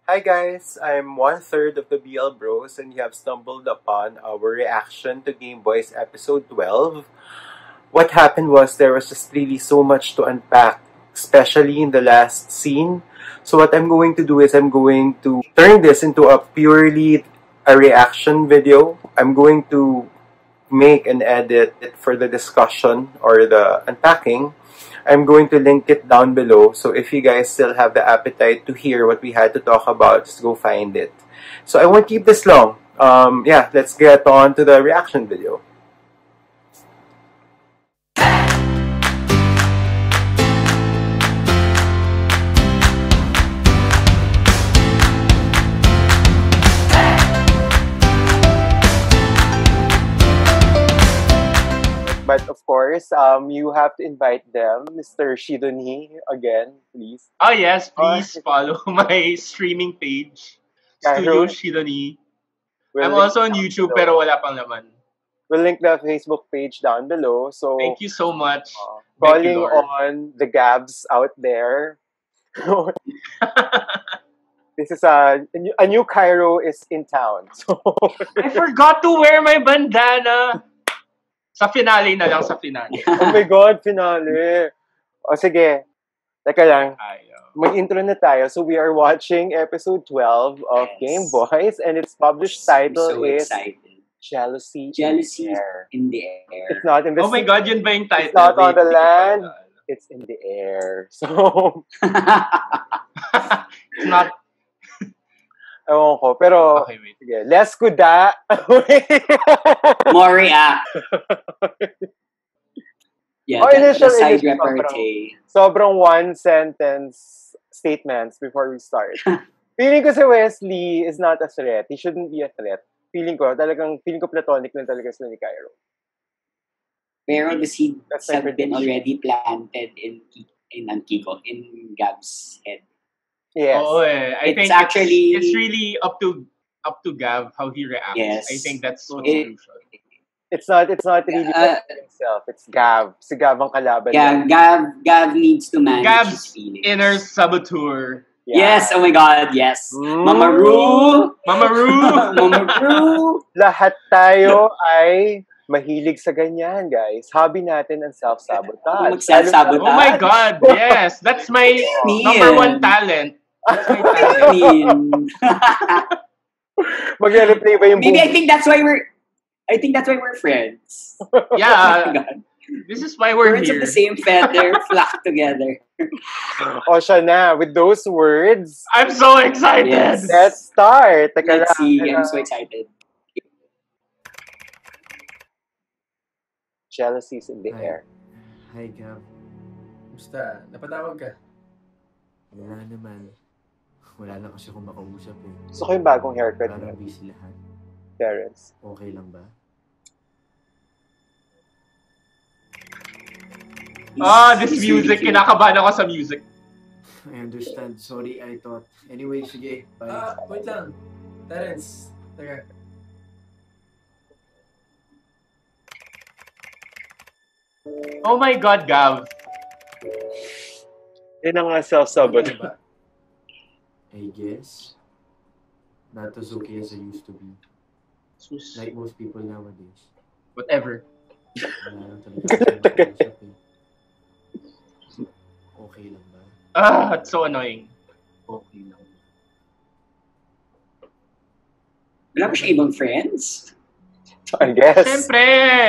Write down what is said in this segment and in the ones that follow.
Hi guys, I'm one-third of the BL Bros and you have stumbled upon our reaction to Gameboys episode 12. What happened was there was just really so much to unpack, especially in the last scene. So what I'm going to do is I'm going to turn this into a purely a reaction video. I'm going to make and edit it for the discussion or the unpacking. I'm going to link it down below. So if you guys still have the appetite to hear what we had to talk about, just go find it. So I won't keep this long. Yeah, let's get on to the reaction video. But of course, you have to invite them, Mr. Shidoni, again, please. Oh yes, please follow my streaming page, Studio Shidoni. I'm also on YouTube pero wala pang laman. We'll link the Facebook page down below. So thank you so much. Calling Bekilor. on the Gabs out there. This is a new Cairo is in town. So I forgot to wear my bandana. Sa finale na lang, sa finale. Oh my God, finale. O sige, teka lang. Mag-intro na tayo. So we are watching episode 12 of Gameboys and its published title is Jealousy in the Air. It's not in the Oh my God, yun ba yung title? It's not on the land. It's in the air. So it's not. Ewan ko. Pero, okay, wait. Sige, less kuda. More react. Yeah, initial side repartee. Sobrang one-sentence statements before we start. Feeling ko si Wesley is not a threat. He shouldn't be a threat. Feeling ko platonic lang talaga sila ni Cairo. Pero the seeds have been already planted in Gab's head. Yes. Oh, I think actually it's really up to Gav how he reacts. Yes. I think that's so crucial. It's not really himself. It's Gav. Si Gav ang kalaban. Yeah, Gav needs to manage his feelings. Inner saboteur. Yeah. Yes, oh my God, yes. Mama Ru! Lahat tayo ay mahilig sa ganyan, guys. Hobby natin ang self-sabotage. Self-sabotage? Oh my God, yes. That's my number one talent. That's my talent. Magre-replay ba yung Maybe I think that's why we're friends. Yeah. Oh my God. This is why we're Birds here. of the same feather flock together. O siya na, with those words, I'm so excited. Yes. Let's start. Let's see. I'm so excited. Jealousy's in the air. Hi, Gab. Musta? Napatawag ka? Wala naman. Wala na kasi akong makausap eh. Gusto ko yung bagong haircut Parang busy lahat. Terrence. Okay lang ba? This music. Kinakabahan ako sa music. I understand. Sorry, I thought. Anyway, sige. Bye. Wait lang. Terrence. Teka. Oh my God, Gav. Yun ang nga self-sabotage. I guess. Not as okay as I used to be. Like most people nowadays. Whatever. Wala lang talaga ako makausap eh. Okay lang ba? It's so annoying. Okay lang. Wala ba siya ibang friends? I guess. Siyempre!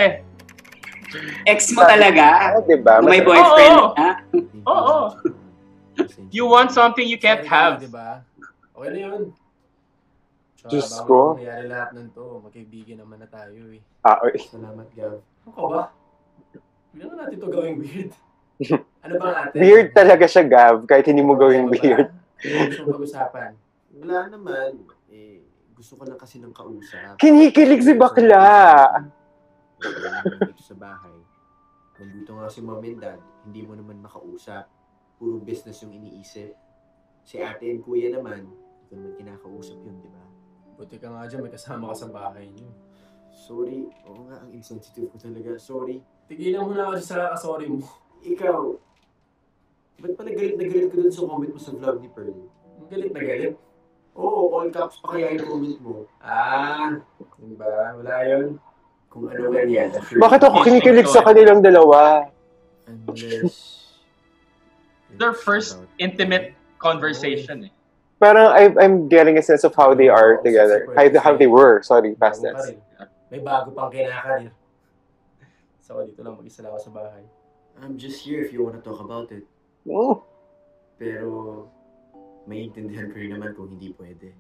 Ex mo talaga? Diba? May boyfriend, ha? Oo. You want something you can't have. Diba? Okay na yun. Diyos ko. Bago nangyari lahat ng to, magkaibigan naman na tayo eh. Salamat, Gav. Ano ka ba? Hindi naman natin to gawing weird. Ano ba natin? Weird talaga siya, Gav, kahit hindi mo gawing weird. Gusto mong pag-usapan? Wala naman. Gusto ko lang kasi ng kausap. Kinikilig si bakla! Dito sa bahay. Nandito nga si mom and dad, hindi mo naman makausap. Puro business yung iniisip. Si ate and kuya naman, hindi ko naman kinakausap yun, di ba? Buti ka nga dyan, may kasama ka sa bahay niyo. Sorry. Oo nga, ang insensitive ko talaga. Sorry. Tigilan mo na ako sa sorry mo. Ikaw, ba't pala galit na galit ka dun sa comment mo sa vlog ni Pearl? Galit na galit? Oo, all caps pa kaya yung comment mo. Diba? Wala yun. Kung ano man yan. Bakit ako kinikilig sa kanilang dalawa? Unless... Their first intimate conversation eh. Parang I'm getting a sense of how they are together. How they were, sorry, past tense. May bago pang kinakarir. So, dito lang mag-isa lang ako sa bahay. I'm just here if you wanna talk about it. Oh. Pero, maintindihan ko rin naman kung hindi pwede.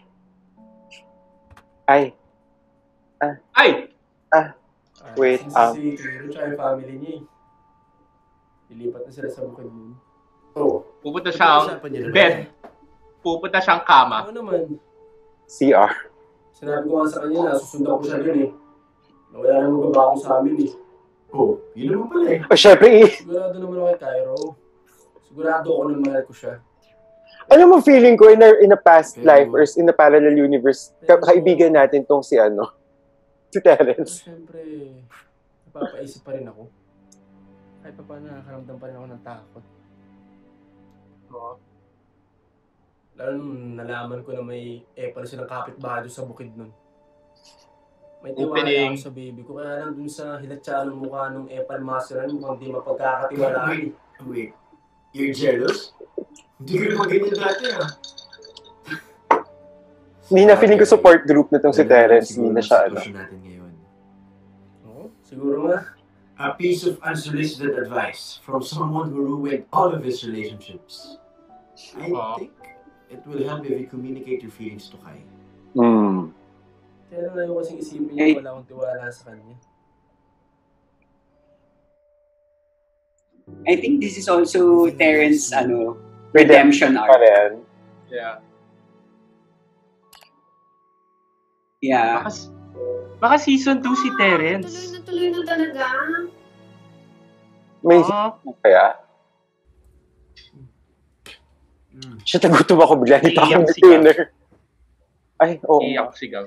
Ay. Wait, Si Kiro tsaka yung family niya eh. Lilipat na sila sa bukid nun. Pupunta siyang bed. Pupunta siyang kama. Ano naman? CR. Sinabi ko nga sa kanya na susundan ko siya dun eh. Wala na magbabago sa amin eh. Yun naman pala eh. Syempre Sigurado naman ako kay Cairo. Sigurado ako na mahal ko siya. Ano mo feeling ko in a past life or in a parallel universe, kaibigan natin tong si Terence. Siyempre, napapaisip pa rin ako. Kahit pa paano nakakaramdam pa rin ako ng takot. Lalo nung nalaman ko na may epal silang kapitbahay doon sa bukid nun. May tiwala ako sa baby ko. Kaya lang dun sa hilatsaan ng mukha ng epal masteran, mukhang di mapagkakatiwalaan. Wait, you're jealous? Hindi ko naman ganyan dati Hindi na feeling ko support group na tong si Terence. Hindi na siya natin ngayon. Siguro nga. A piece of unsolicited advice from someone who ruined all of his relationships. I think it will help if you communicate your feelings to Kai. Kaya lang ayaw kasing isipin niya wala akong tiwala sa kanya. I think this is also Terence redemption arc. Yeah. Baka season 2 si Terence. Tuloy na talaga. May kaya? Siya nagutom ako bigla. Hindi pa ako dinner. Ay, oo. Iyak sigaw.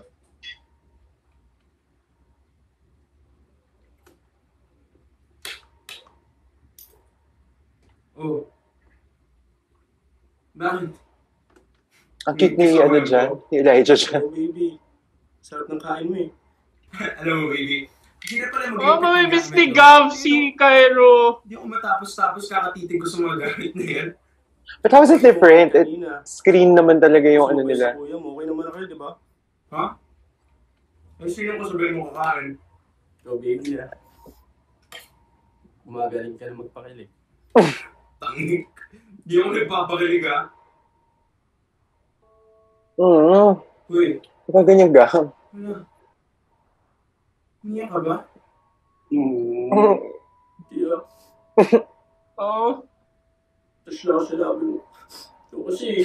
Bakit? Ang cute ni dyan. Ni Elijah dyan. Baby. Sarap ng kain mo eh. Alam mo, baby. Hindi na pala mamimiss ni Gav si Cairo. Hindi ako matapos kakatitig ko sa mga gamit na yan. But how is it different? Screen naman talaga yung nila. Kuya mo, okay naman na kayo, di ba? Ha? Ay, sino ko sabihin mo kakain? Ikaw, baby Gumagaling ka na magpakilig. Tangik. Hindi ako nagpapakilig ha. Uy. Baka ganyan gaham. Ano? Niya ka ba? Hindi Tapos lang sinabi mo. Ito kasi,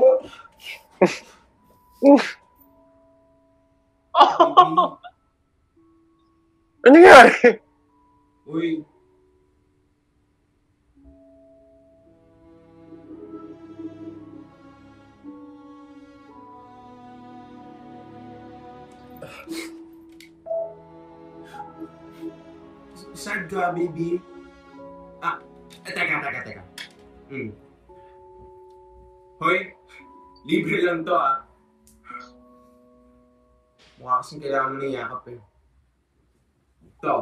Ano nangyari? Uy. Sad ka, baby. Teka. Hoy, libre lang to Mukha kasing kailangan mo ng yakap eh. Ito.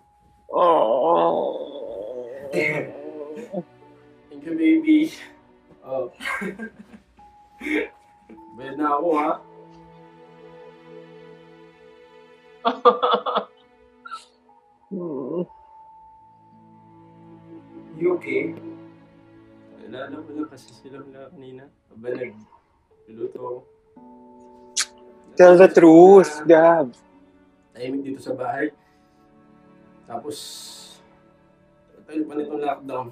Thank you, baby. Bed na ako, ha? You okay? Naalala ko lang kasi sila kanina. Aba, nagluluto ako. Tell the truth, Gab. Tahimik dito sa bahay. Tapos, tayo pa nitong lockdown.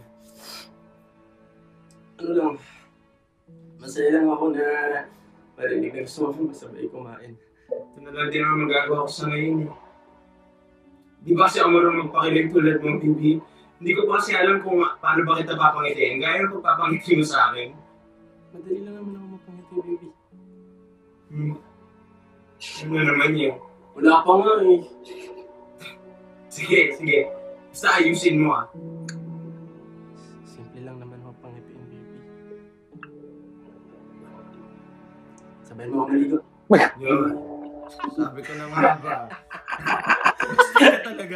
Ano lang, masaya lang ako na marinig na gusto mo masabay kumain. Ito na lang din ang magagawa ko sa ngayon eh. Di ba kasi ako marunong magpakilig tulad mong baby? Hindi ko pa kasi alam kung paano ba kita papangitiin. Gaya ng pagpapangiti mo sa akin. Madali lang naman ako mapangiti, baby. Ano naman yun? Wala pa nga eh. Sige. Basta ayusin mo Simple lang naman mapangitiin, baby. Sabihin mo ako maligo. Yun. Sabi ko na nga ba. Gusto ka talaga.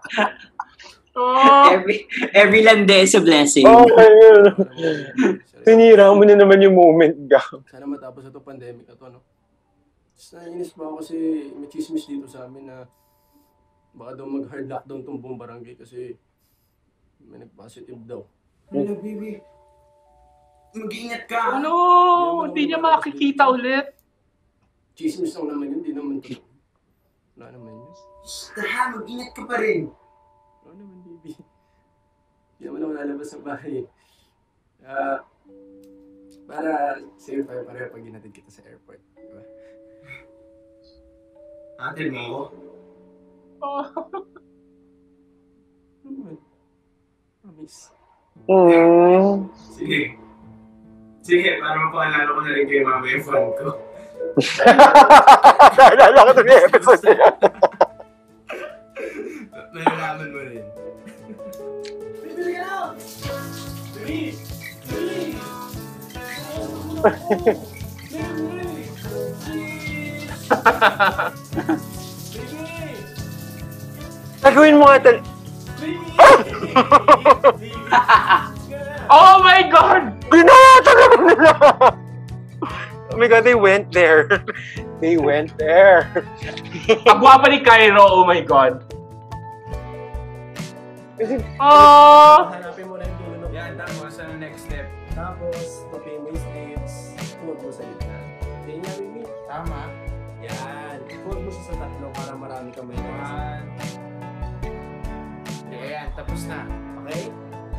Every lande is a blessing. Okay. Sinira mo na naman yung moment, Gab. Sana matapos ito pandemic na to, no? Nainis ba ako kasi may chismis dito sa amin na baka daw mag-hard lockdown tong buong barangay kasi may nag-positive daw. Ano, baby? Mag-iingat ka. Ano? Hindi niya makikita ulit. Chismis lang naman yun, di naman to. Wala naman yun. Ha, mag-ingat ka pa rin. Wala naman, baby. Hindi naman ako lalabas sa bahay. Para safe tayo pareho pag ginatid kita sa airport. Diba? Atin mo ako. Promise. Sige. Sige, para mapaalala ko na rin kay mama yung fan ko. Naalala ko ito yung episode na yan. Nalalaman mo rin. Bibili ka na! Bibili! Bibili! Nagawin mo nga tal... Oh my God! Ginata naman nila! Oh my God, they went there. They went there. Ang guwapa ni Cairo, oh my God. Hanapin mo na yung dulo ng Yan, tapos sa next step. Tapos, tapiin mo yung sleeves. Huwag mo sa gitna. Yan yan, baby. Tama. Yan. Huwag mo siya sa tatlo para marami kang may nagasa. Ayan, tapos na. Okay?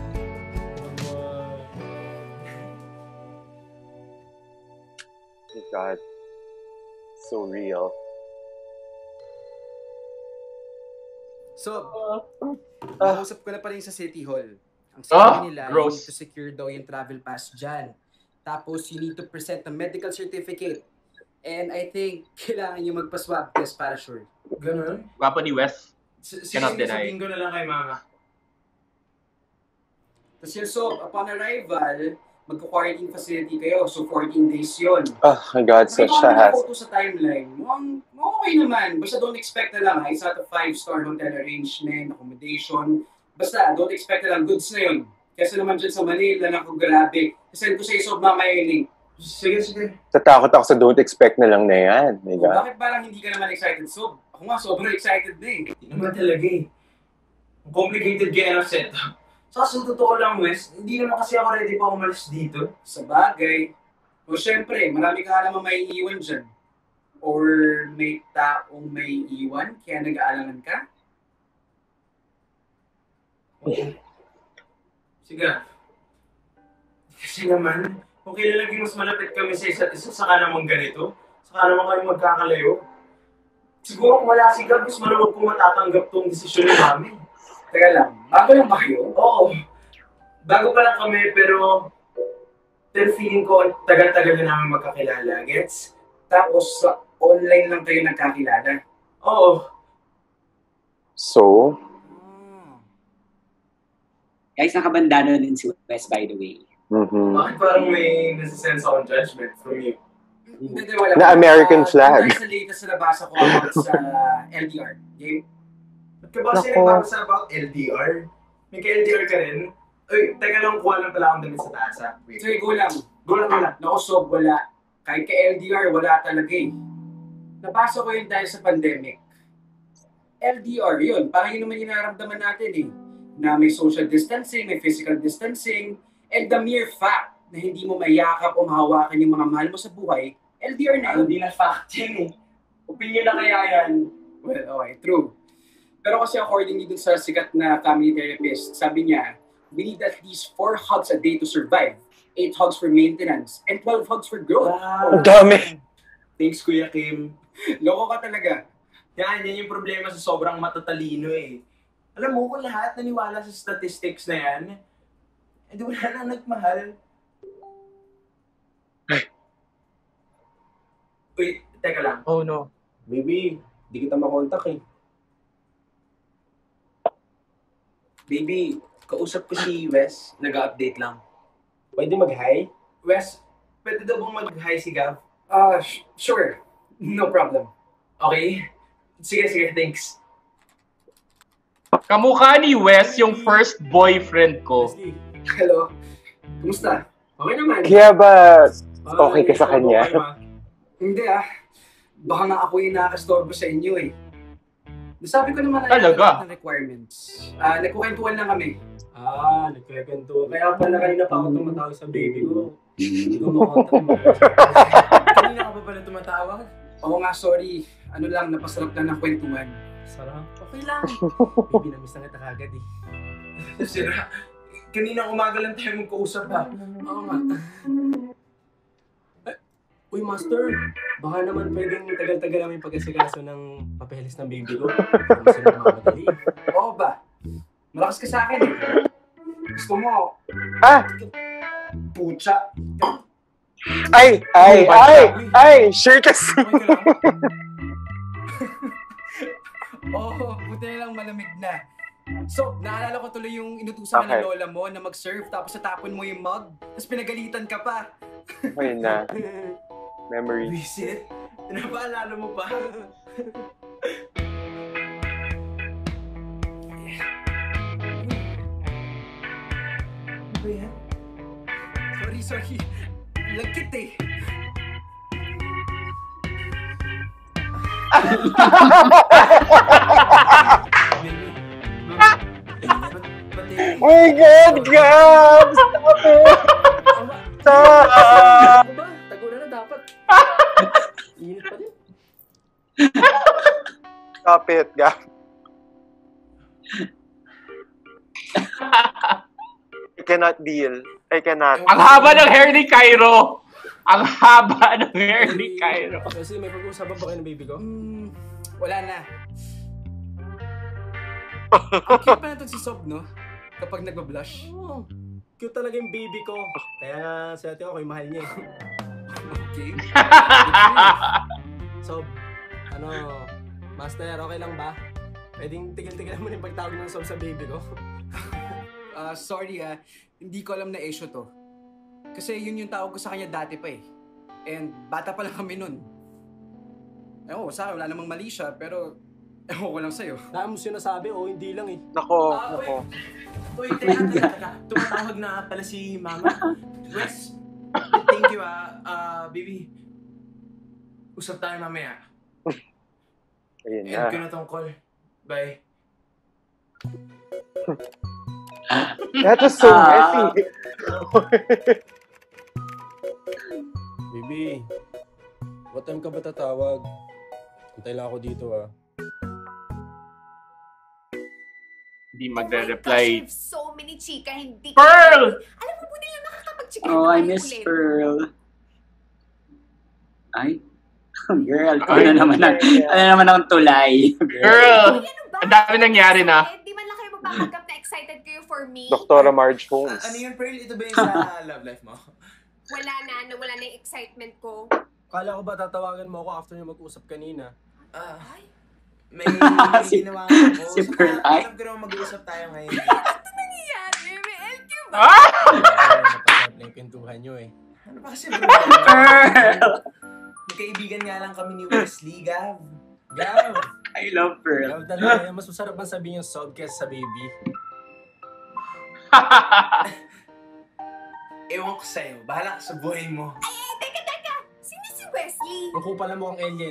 Oh God. So real. So, nakausap ko na pa rin sa City Hall. Ang sabi nila, you need to secure daw yung travel pass dyan. Tapos, you need to present a medical certificate. And I think, kailangan nyo magpa-swab test para sure. Ganun? Guwapa ni Wes. Cannot Sige, deny. sabihin ko na lang kay mama. Tapos yun, so, upon arrival, magka-quarantine facility kayo. So, 14 days yun. Oh my God, such a hassle. Photo sa timeline. Mukhang okay naman. Basta don't expect na lang. It's not a 5-star hotel arrangement, accommodation. Basta, don't expect na lang. Goods na yun. Kasi naman dyan sa Manila, naku, grabe. Send ko sa isob mamaya yung link. Sige, sige. Tatakot ako sa don't expect na lang na yan. My God. Bakit parang hindi ka naman excited, Sob? Ako nga, sobrang excited na eh. Hindi naman talaga eh. Complicated kaya ng setup. Sa totoo lang, Wes, hindi naman kasi ako ready pa umalis dito. Sa bagay. O syempre, marami ka naman may iwan dyan. Or may taong may iwan, kaya nag-aalangan ka? Sige. Kasi naman, kung kailalaging mas malapit kami sa isa't isa, saka naman ganito, saka naman kami magkakalayo. Siguro kung wala si Gab, mas malamang kung matatanggap tong desisyon ni Mami. Teka lang, bago lang ba kayo? Oo. Bago pa lang kami, pero feeling ko, tagal-tagal na namin magkakilala. Gets? Tapos sa online lang kayo nagkakilala. Oo. So? Guys, nakabandano din si Wes, by the way. Bakit parang may nasa-sense akong judgment from you? Hindi, wala. Na American flag. Dahil sa latest na nabasa ko about sa LDR. Game? Ba't ka ba kasi nagbabasa about LDR? May ka-LDR ka rin? Uy, teka lang, kuha lang pala akong damit sa taas, ha? Wait. Sige, go lang. Go lang, go lang. Naku, Sob, wala. Kahit ka-LDR, wala talaga eh. Nabasa ko yun dahil sa pandemic. LDR yun. Parang yun naman yung nararamdaman natin eh. Na may social distancing, may physical distancing, and the mere fact na hindi mo mayakap o mahawakan yung mga mahal mo sa buhay, LDR na yun. Hindi na fact yun eh. Opinion na kaya yan. Well, okay, true. Pero kasi according dito sa sikat na family therapist, sabi niya, we need at least 4 hugs a day to survive, 8 hugs for maintenance, and 12 hugs for growth. Ang dami. Thanks, Kuya Kim. Loko ka talaga. Yan yung problema sa sobrang matatalino eh. Alam mo, kung lahat naniwala sa statistics na yan, di wala na nagmahal. Uy, teka lang. Oh no. Baby, di kita makontak eh. Baby, kausap ko si Wes, nag-update lang. Pwede mag-hi? Wes, pwede daw bang mag-hi si Gav? Sure. No problem. Okay? Sige, thanks. Kamukha ni Wes yung first boyfriend ko. Leslie, Hello. Kumusta? okay naman. Kaya ba okay ka sa kanya? Hindi Baka nga ako yung nakakastorbo sa inyo eh. Nasabi ko naman Talaga? ng requirements. Nagkukwentuhan lang kami. Nagkwento. Kaya pala kanina pa ako tumatawag sa baby ko. Hindi ko makontak. Kanina ka pa pala tumatawag? Oo nga, sorry. Ano lang, napasarap lang ng kwentuhan. Sarap. Okay lang. Baby, namiss na kita kagad eh. Sira, kanina umaga lang tayo magkausap ha. Oo nga. Uy, Master, baka naman pwedeng tagal-tagal namin pag-asikaso ng papeles ng baby ko. Kasi nagmamadali. Oo ba? Malakas ka sa akin eh. Gusto mo? Pucha. Sure kasi. Oo, buti na lang malamig na. So, naalala ko tuloy yung inutusan ka ng lola mo na mag-serve tapos natapon mo yung mug tapos pinagalitan ka pa. Okay na. Memory. Visit? Napaalala mo pa? Ano ba yan? Sorry. Lagkit eh. Oh my God, Gab! Stop it! Stop! Tago na dapat. Init pa din. Stop it, Gab. I cannot deal. I cannot. Ang haba ng hair ni Cairo! Ang haba ng hair ni Cairo. Kasi may pag-uusapan ba kayo ng baby ko? Wala na. Ang cute pa na si Sob, no? Kapag nagba-blush. Oo. Cute talaga yung baby ko. Kaya nga sa atin ako yung mahal niya. Okay. So, Master, okay lang ba? Pwedeng tigil-tigilan mo yung pagtawag ng Sob sa baby ko. Sorry hindi ko alam na issue to. Kasi yun yung tawag ko sa kanya dati pa eh. And bata pa lang kami nun. Ewan ko, sa akin wala namang mali siya, pero ewan ko lang sa'yo. Dahil mo sinasabi, hindi lang eh. Nako. Uy, teka. Tumatawag na pala si Mama. Wes, thank you baby. Usap tayo mamaya. Ayun End na. ko na tong call. Bye. That was so messy. Baby, what time ka ba tatawag? Antay lang ako dito Hindi magre-reply. So many chika, hindi Pearl! Alam mo, buti lang nakakapag-chika. Oh, I miss Pearl. Ay, girl, ano naman ang tulay. Girl! Ang dami nangyari na. Di man lang kayo magpapanggap na excited kayo for me. Doktora Marge Holmes. Ano yun, Pearl? Ito ba yung sa love life mo? Wala na yung excitement ko. Kala ko ba tatawagan mo ako after nyo mag-usap kanina? May ginawa ko. Si Pearl, ay? Alam ko naman mag-uusap tayo ngayon. Ano nangyayari? May LQ ba? Napasarap na yung pintuhan nyo eh. Ano ba kasi bro? Pearl! Magkaibigan nga lang kami ni Wesley, Gav. I love Pearl. Love talaga, mas masarap bang sabihin yung Sob kesa sa baby? Ewan ko sa'yo. Bahala ka sa buhay mo. Teka. Sino si Wesley? Ang kupal mo ang alien.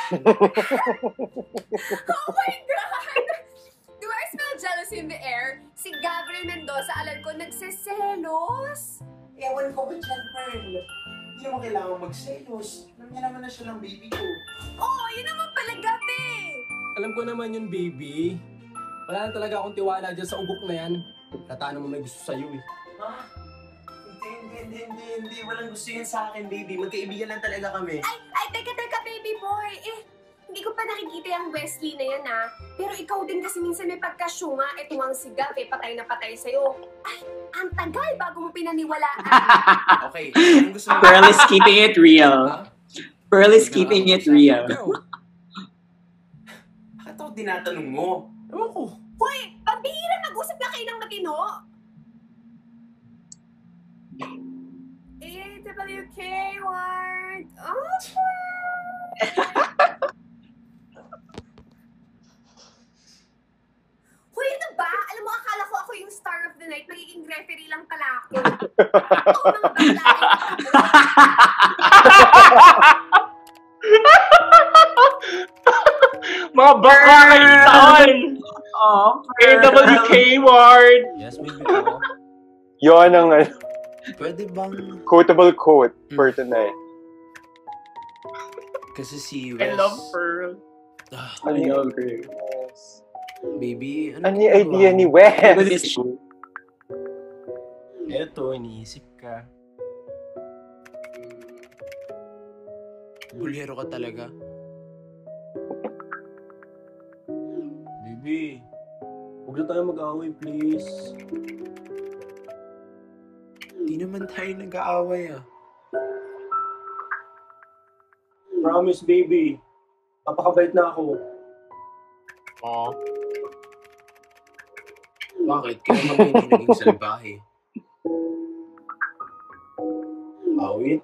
Oh my God! Do I smell jealousy in the air? Si Gabriel Mendoza, alam ko, nagsiselos. Ewan ko ba dyan, Pearl? Hindi naman kailangan magselos. Alam niya naman na siya ng baby ko. Oo, yun naman pala gabi. Alam ko naman yun, baby. Wala na talaga akong tiwala dyan sa ugok na yan. Nataan mo may gusto sa'yo eh. Ha? Hindi. Walang gusto yan sa akin, baby. Magkaibigan lang talaga kami. Ay, teka, baby boy. Hindi ko pa nakikita yung Wesley na yan, Pero ikaw din kasi minsan may pagkasyunga. Ito ang si Gav, patay na patay sa'yo. Ay, ang tagal bago mo pinaniwalaan. Okay, anong gusto mo? Pearl is keeping it real. Pearl is keeping it real. Bakit ako tinatanong mo? Ewan ko. Hoy, pambihira, mag-usap na kayo ng matino. WK word. Oh, Hoy, ano ba? Alam mo, akala ko ako yung star of the night. Magiging referee lang pala ako. Oo, mga bakla. Mga bakla kayo taon! AWK word! Yes, baby ko. Yun ang Pwede bang... quotable quote for tonight. Kasi si Wes... I love Pearl. I love her. Baby, Ano yung idea ni Wes? Eto, iniisip ka. Bulero ka talaga. Baby, huwag na tayo mag-away, please. Di naman tayo nag-aaway ah. Promise, baby. Papakabait na ako. Oh. Bakit? Kaya naman hindi naging salbahe. Awit?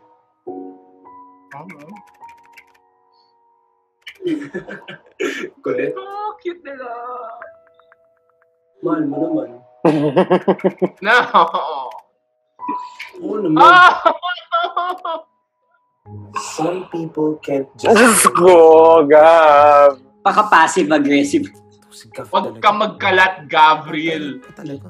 Kulit. Oh, cute nila. Mahal mo naman. No. Oo naman. Some people can't just... Go, Gab! Paka-passive-aggressive. Huwag ka magkalat, Gabriel. Talaga.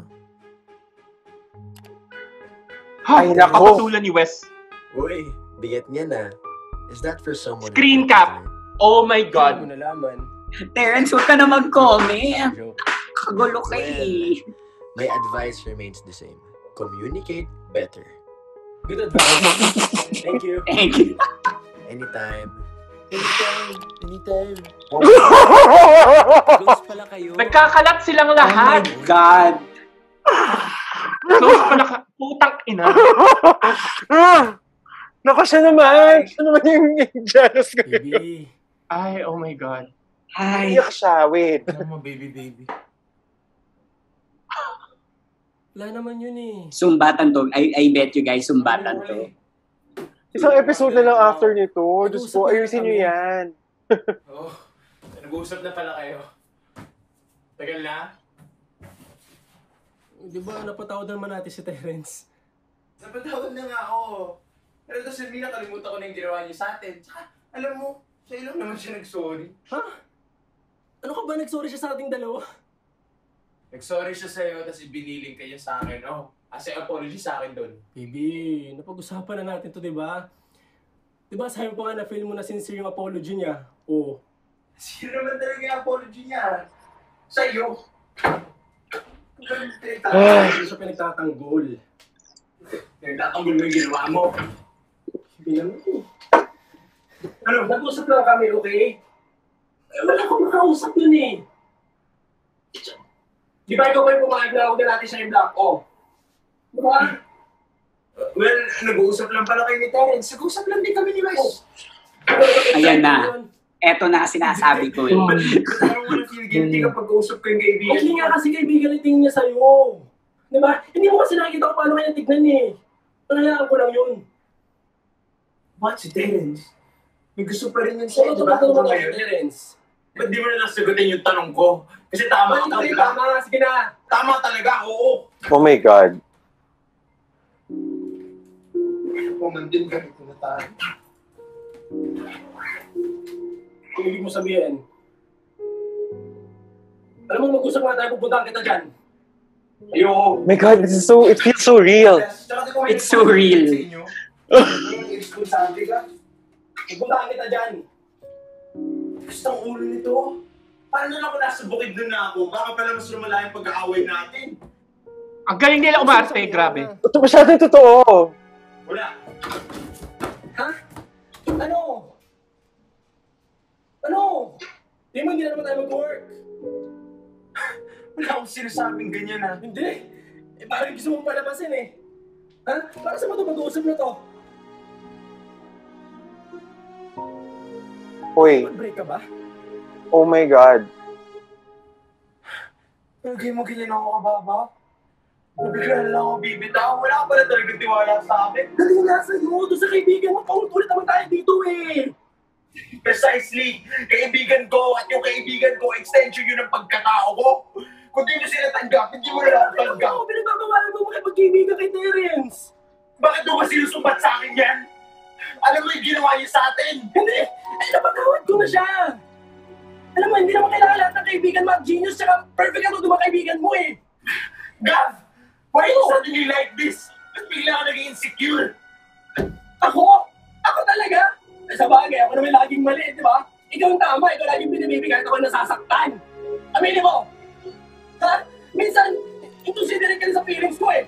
Ay, nako. Kapatulan ni Wes. Uy, bigat niya na. Is that for someone... Screen cap. Oh my Hindi God. mo nalaman. Terrence, huwag ka na mag-comment. Joke. Kagulo ka eh. My advice remains the same. Communicate better. Good advice. Thank you. Thank you. Anytime. Anytime. Close pala kayo. Nagkakalat silang Oh lahat. my God. Close pala ka. Putang ina. Naku, siya naman! Siya naman yung jealous ko. Baby. Ay, oh my God. Ay. Iyak siya, wait. Ano mo, baby. Wala naman yun eh. Sumbatan to. I bet you guys, sumbatan to. Isang episode na lang after nito. Diyos ko, ayusin nyo yan. Oh, nag-uusap na pala kayo. Tagal na? Di ba napatawad naman natin si Terrence? Napatawad na nga ako. Pero tapos sabi nakalimutan ko na yung ginawa niyo sa atin. Tsaka, alam mo, sa ilang naman siya nag-sorry. Ha? Ano ka ba? Nag-sorry siya sa ating dalawa? Nag-sorry siya sa'yo, tapos ibiniling kayo sa akin. Oh, as apology sa akin doon. Baby, napag-usapan na natin to, di ba? Di ba sabi mo pa nga na feel mo na sincere yung apology niya? Oo. Sino naman talaga yung apology niya? Sa'yo. Hindi siya pinagtatanggol. Nagtatanggol mo yung ginawa mo. Bilang mo. Ano? Nag-usap lang kami, okay? Eh, wala akong makausap nun eh. Di ba ikaw ba yung pumayag na ako na natin siya yung black? Oh. Diba? Well, nag-uusap lang pala kayo ni Terrence. Nag-uusap lang din kami ni Wes. Ayan na. Eto na sinasabi ko eh. Parang wala feel guilty kapag uusap ko yung kaibigan. Hindi nga kasi kaibigan na tingin niya sa'yo. Di ba? Hindi mo kasi nakikita ko paano kanya tignan eh. Panayaan ko lang yun. What si Terrence? May gusto pa rin yun sa'yo, Ano di ba? ito ba Ngayon? Terrence? Ba't di mo na lang sagutin yung tanong ko? Kasi tama ka, di ba? Tama, sige na. Tama talaga, oo. Oh my God. Pumandin ka rin na tayo. Kung ibig mo sabihin. Alam mo, mag-usap nga tayo, pupuntahan kita dyan. Ayoko. My God, it feels so real. It's so real. Sabi ka, Pupuntahan kita dyan. gusto ang ulo nito. Paano na ako nasa bukid doon na ako? Baka pala mas lumala yung pag-aaway natin. Ang galing nila umarte, grabe. Ito masyadong totoo. Wala. Ha? Ano? Ano? Di mo, hindi na naman tayo mag-work. Wala akong sinasabing ganyan ha. Hindi. Eh, parang gusto mong palabasin eh. Ha? Para sa mo ito mag-uusap na to? Uy, Mag-break ka ba? oh my God. Lagay mo ganyan ako kababa. Bigla na lang ako bibitaw. Wala ka pala talagang tiwala sa akin. Dali nga sa'yo. Doon sa kaibigan mo. Paulit-ulit naman tayo dito eh. Precisely. Kaibigan ko at yung kaibigan ko, extension yun ng pagkatao ko. Kung di mo sila tanggap, hindi mo na lang tanggap. Ako, pinagbabawalan mo makipagkaibigan kay Terence. Bakit mo ba sinusumbat sa akin yan? Alam mo yung ginawa niya sa atin? Hindi! Ay, napatawad ko na siya! Alam mo, hindi naman kailangan lahat ng kaibigan mo at genius, tsaka perfect ang mga kaibigan mo eh! Gav! Why you suddenly like this? Ba't bigla ka naging insecure? Ako? Ako talaga? Sa bagay, ako naman laging mali, di ba? Ikaw ang tama, ikaw laging pinibibigay at ako nasasaktan. Aminin mo! Ha? Minsan, inconsiderate ka rin sa feelings ko eh!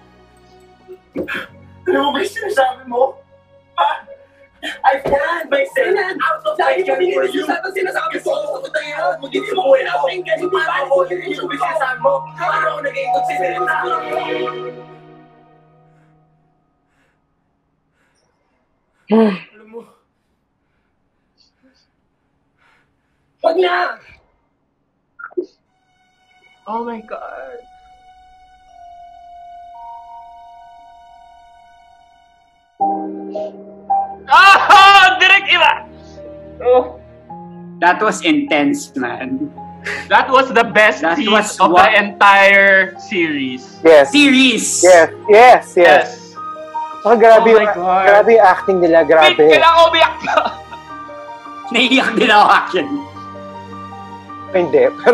Ano mo ba yung sinasabi mo? Ha? I found myself out of my career for you! Sinasabi ko! Gusto ko tayo! Hindi mo ko pinapakinggan! Hindi ba ako? Hindi mo ba sinasabi mo? Paano ako naging considerate na? Alam mo... Wag na! Oh my God. Direct iba! Oh. That was intense, man. That was the best That scene was of what- the entire series. Yes. Series! Yes. Oh, grabe, Oh my God. grabe yung acting nila, Wait, grabe. kailangan ko umiyak pa! Naiiyak din ako actually. Hindi, pero...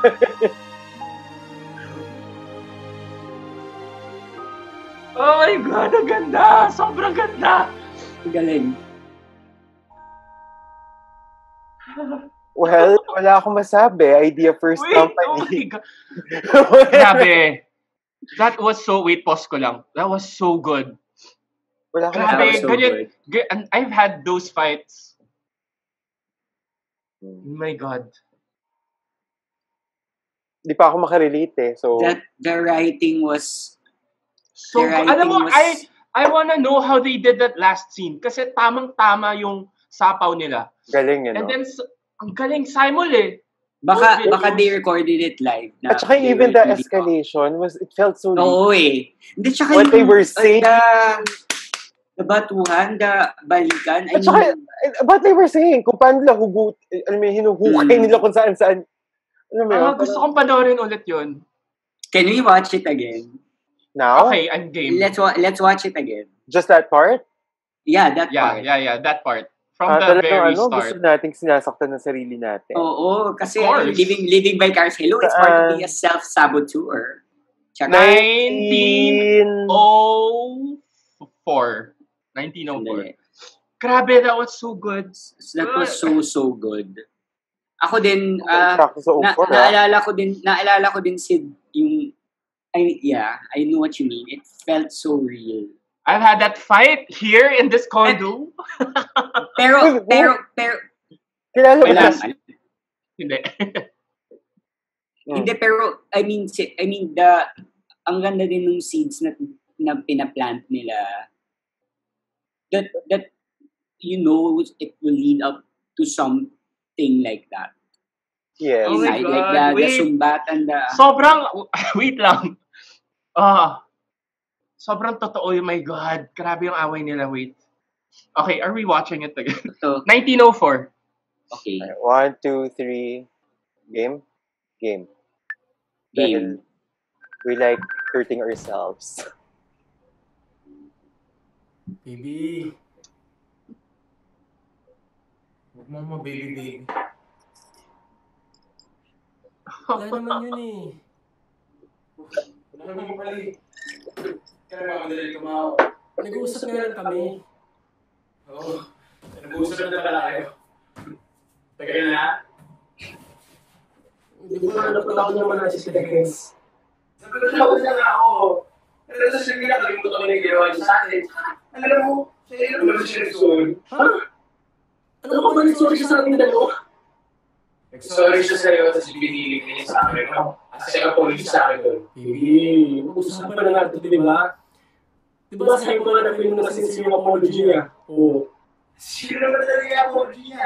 Oh my God, ang ganda! Sobrang ganda! Galing. Well, wala akong masabi. IdeaFirst Wait, oh my Company. God. Grabe. That was so... Wait, pause ko lang. That was so good. Wala akong That Grabe, was so ganyan. good. And I've had those fights. Oh my God. Di pa ako makarelate eh. So, The writing was... So, The writing alam mo, was- I wanna know how they did that last scene. Kasi tamang-tama yung sapaw nila. galing yun, And no? then, ang galing simul eh. Baka Those baka videos. they recorded it live. Na At saka they even were the really- escalation, it felt so Oo eh. Hindi, tsaka What they were saying. The batuhan, the balikan. At saka, what they were saying, kung paano nila alam mo, hinuhukay nila kung saan-saan. Alam mo yun? Gusto kong panoorin ulit yun. Can we watch it again? Now? Okay, I'm game. Let's watch it again. Just that part? Yeah, that Yeah, part. yeah, that part. From the Talagang very gusto start. nating sinasaktan ng sarili natin. Oo, kasi Of course. living by cars. Hello, it's part of being a self-saboteur. Tsaka, 1904. 1904. Sandali. Grabe, that was so good. That was so good. Ako din, Sakto sa Ofor, naalala ko din si yung I know what you mean. It felt so real. I've had that fight here in this condo. Pero Kilala mo wala. ba? Hindi. Hindi, pero I mean ang ganda din ng seeds na pinaplant nila. That you know it will lead up to something like that. Yes. Oh my Like God, the wait. sumbatan, Wait lang. Sobrang totoo, oh my God. Grabe yung away nila, wait. Okay, are we watching it again? So, 1904. okay. 1, 2, 3. Game? Game. Dahil we like hurting ourselves. Baby. Huwag mo baby. Wala naman yun eh. Wala naman pala eh. Kaya mamadali tumawa. Nag-uusap nga lang kami. Oo. Nag-uusap na pala kayo. Tagal na. Hindi ko na napatawag naman na si Terence. Napatawag na nga ako. Pero sa sige na, kalimutan ko na yung ginawa niya sa atin. Alam mo, siya naman siya nagsuon. Ha? Ano ba ba nagsorry siya sa ating dalawa? Sorry siya sa'yo at pinili ka niya sa akin. Kasi apology sa akin doon. Baby, mag-usapan na natin, di ba? Di ba sabi ko na natin na sincere yung apology niya? Oo. Sino naman talaga yung apology niya?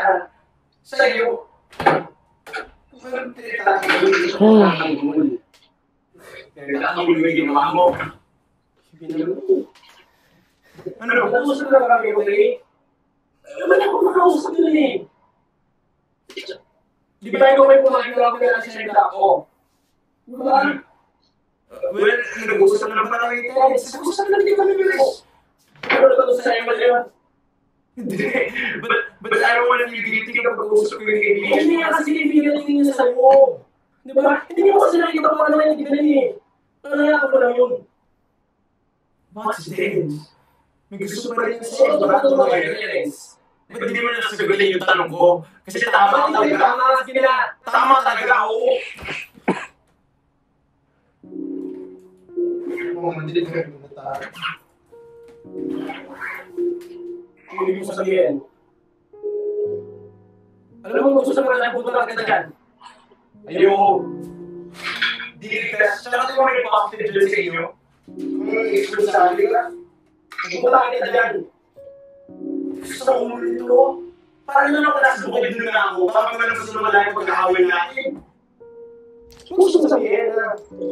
Sa'yo. Nagkakagulo yung ginawa mo. Ano? Nag-uusap na kami ko eh. Wala akong makausap nun eh. Di ba ikaw may pumakin na ako na sa nagda ko? Diba? Well, nag-uusap na naman kami tayo. Nag-uusap na din kami guys. Ano na ito sa iyo yun? Hindi. But I don't want to feel guilty kapag mag-uusap ko yung kaibigan. Hindi nga kasi kaibigan niya sa'yo. Diba? Hindi mo kasi nakikita ko ano yung kaibigan eh. Nangyayaka ko lang yun. What's this? May gusto pa rin sa'yo. Bakit ito mga feelings? Ba't hindi mo nasagutin yung tanong ko? Kasi tama talaga. Tama talaga ako. Hindi ko na tayo. Ano yung sabihin? Alam mo gusto mo na punta na kita dyan? Ayoko. Di ka. Tsaka di mo may positive dyan sa inyo? Kung i-express sa akin ka, punta na kita dyan. Gusto ko mo nito. Paano naman ako nasa bukid doon na ako? Bakit naman gusto naman lang yung pag-aaway natin? Gusto mo sabihin na?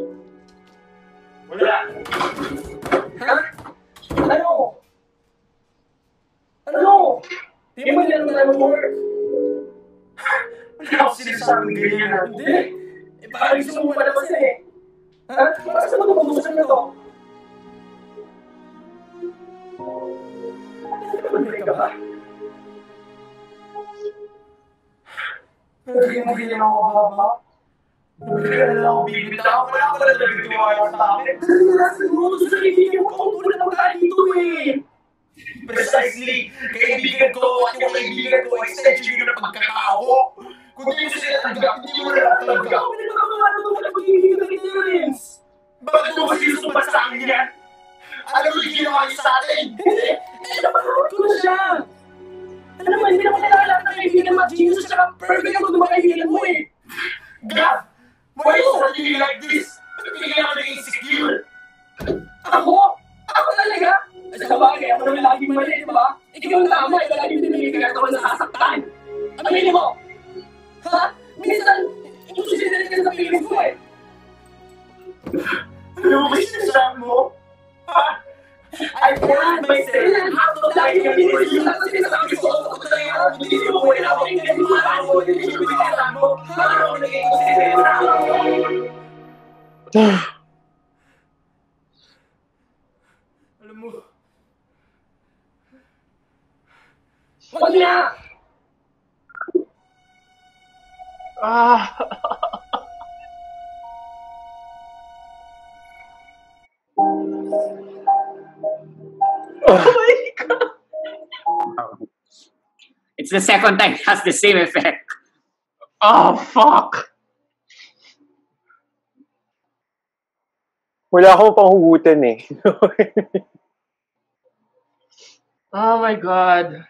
Wala. Ha? Ano? Ano? Di mo nila naman mag-work? Wala ako sinasabing ganyan na. Hindi. Eh, parang gusto mo pa naman eh. Ha? Parang sa mag-uusap na to? Nagpapalay ka ba? Nagpapalay ako ba? Nagpapalay na ako bibitaw. Wala ko na nagpitiwala sa akin. Kasi nalasin mo ito sa kaibigan ko. Kung tulad ang mga dito eh. Precisely. Kaibigan ko at yung kaibigan ko extension yun ang pagkatao ko. Kung di mo sila tanggap, hindi mo na tanggap. Ako pinagkakaroon ko ng pag-ibig ng experience. Bakit mo kasi sumpat sa akin yan? Alam mo yung ginawa niyo sa atin? Hindi! Napanood ko na siya! Alam mo, hindi naman kailangan lahat ng kaibigan mo. Genius at saka perfect ang mga kaibigan mo eh! God! Why is that you like this? Ba't bigyan ako naging insecure? Ako? Ako talaga? Sa bagay, ako naman laging mali, di ba? Ikaw ang tama, ikaw laging pinimigay ako na nasasaktan! Aminin mo! Ha? Minsan, inususirin ka sa feelings ko eh! Ano mo ba sinasabi mo? I can't myself. Ako lagi yung binisilang kasi nasabi ko ako talaga ako. Hindi mo ko na ako yung nagmamahal mo. Hindi mo binisilang mo. Ano ako naging konsiderang mo? Alam mo. Wag na! Oh my God. It's the second time it has the same effect. Oh, fuck. Wala akong panghugutan eh. Oh my God.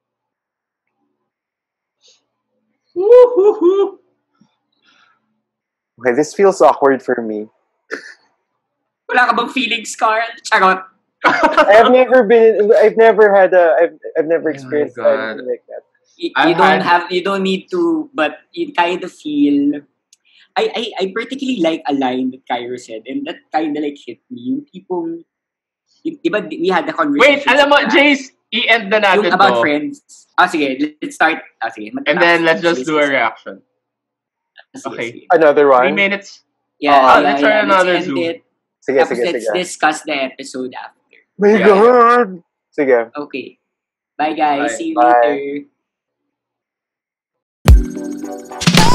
Woo-hoo-hoo. Okay, this feels awkward for me. Wala ka bang feelings, Carl? Charot. I've never experienced anything like that. You don't need to, but you kind of feel. I particularly like a line that Cairo said, and that kind of like hit me. Yung tipong, diba, we had the conversation. Wait, alam mo, Jace, i-end na natin about to. friends. Sige, let's start. Sige. And then let's just do a reaction. Sige, Okay. Sige. Another one? 3 minutes. Yeah, let's try another let's Zoom. end it. Sige, Tapos let's discuss the episode after. My God! Sige. Okay. Bye guys. Bye. See you Bye. later.